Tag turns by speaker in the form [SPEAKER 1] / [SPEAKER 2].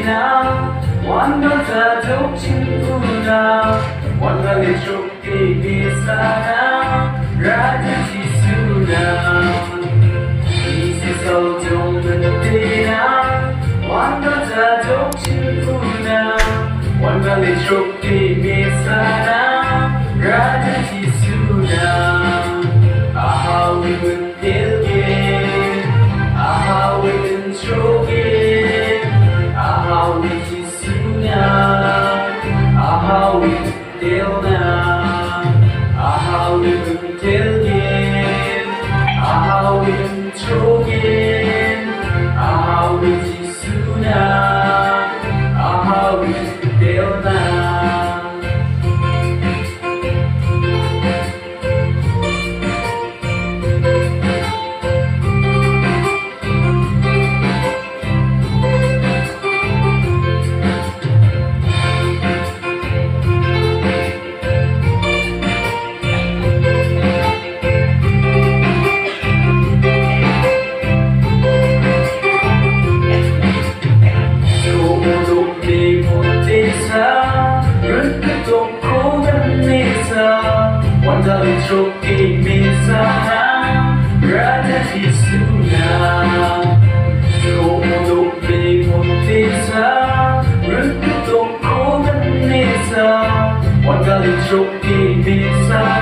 [SPEAKER 1] mitena, wangaljajok 친구나 wangaljajok di sana raja Sisuna. Misi saljong mitena, wangaljajok 친구나 wangaljajok di sana raja Sisuna. 아하위는 딜게 아하위는 족게 아하위 지수냐 아하위 딜나 아하위는 딜게 아하위는 족게 아하위 지수냐 아하위 딜나. wangaljajok di sana raja Sisuna. Untuk bingung desa untuk kau dan desa wangaljajok di sana